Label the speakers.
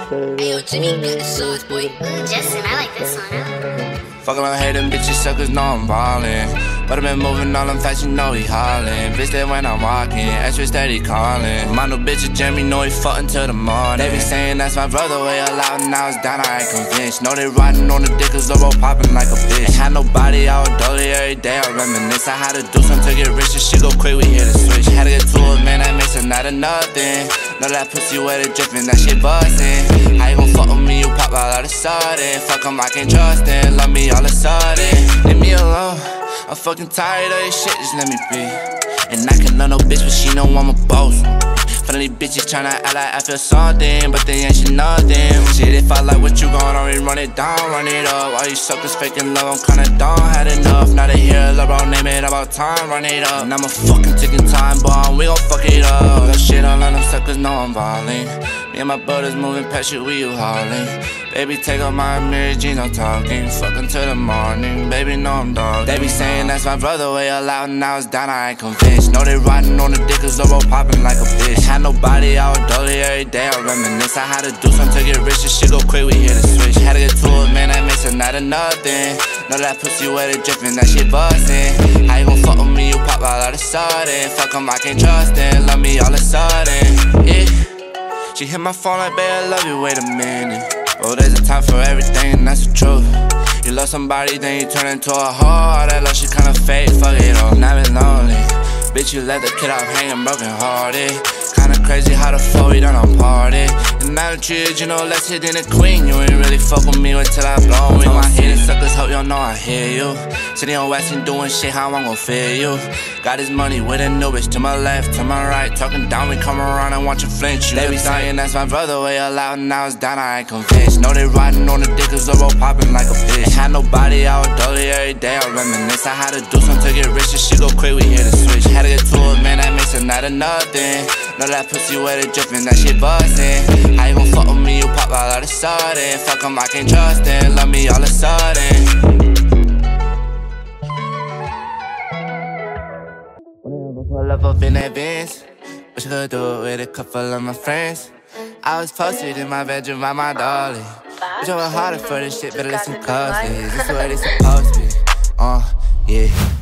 Speaker 1: Ayo, Jimmy, got the sauce, boy.
Speaker 2: Justin, I like this one.
Speaker 3: Fuck around, hate them bitches, suckers know I'm ballin'. But I been moving all them fast, you know he hollin'. Bitch, that when I'm walking, extra steady callin'. My new bitch, Jeremy, know he fuck until the morning. They be saying that's my brother, way allowed, now it's down, I ain't convinced. Know they riding on the dick, cause Loro poppin' like a bitch. Ain't had nobody, I was dolly every day, I reminisce. I had to do something to get rich, this shit go quick, we hit the switch. Had to get to it, man, that makes it not a nothing. Know that pussy wet it drippin', that shit bustin'. How you gon' fuck with me, you pop out of the sudden. Fuck 'em, I can't trust them, love me all of a sudden. Leave me alone, I'm fucking tired of this shit, just let me be. And I can love no bitch, but she know I'm a boss. Funny bitches tryna act like I feel something, but they ain't shit nothing. Shit, if I like what you gon' already run it down, run it up. All you suckers faking love, I'm kinda done, had enough. Now they hear love, bro, name it about time, run it up. And I'm a fucking ticking time bomb, we gon' fuck it up. That shit, all of them suckers know I'm ballin'. Me and my brothers moving past you, we you haulin'. Baby, take off my Mary Jean, I'm talking. Fucking till the morning, baby, know I'm dog. They be saying that's my brother, way allowed, now it's down, I ain't convinced. Know they riding on the dick, cause Loro poppin' like a bitch. Had nobody, I was dolly every day, I reminisce. I had to do something to get rich, this shit go quick, we hit the switch. Had to get to it, man, that makes it not a nothing. Know that pussy wet it drippin', that shit bustin'. How you gon' fuck with me, you pop out of the sudden. Fuck 'em, I can't trust them, love me all of a sudden, yeah. She hit my phone like, babe, I love you, wait a minute. Oh, there's a time for everything, and that's the truth. You love somebody, then you turn into a hoe. All that love shit kinda fake, fuck it all. Now been lonely. Bitch, you let the kid off hanging broken hearted. Kinda crazy how the fuck we done on party. And now the treated, you know, less hit than a queen. You ain't really fuck with me until I blow. We know my haters, suckers, hope y'all know I hear you. Sitting on West and doing shit, how I'm gon' feel you. Got his money with a new bitch to my left, to my right. Talking down, we come around and watch you flinch. They be saying that's my brother, way allowed, now it's down, I ain't convinced. Know they riding on the dick, cause Loro poppin' like a bitch. Ain't had nobody, I was dolly every day, I reminisce. I had to do something to get rich, this shit go quick, we hit the switch. Had to get to it, man, that makes it not a nothing. Know that pussy wet it drippin', that shit bustin'. How you gon' fuck with me, you pop out of the sudden. Fuck 'em, I can't trust them, love me all of a sudden. Pull up in that Benz, wish I could do it with a couple of my friends. I was posted in my bedroom by my darling. Wish I was harder for this shit, better listen closely. This is what it's supposed to be, yeah.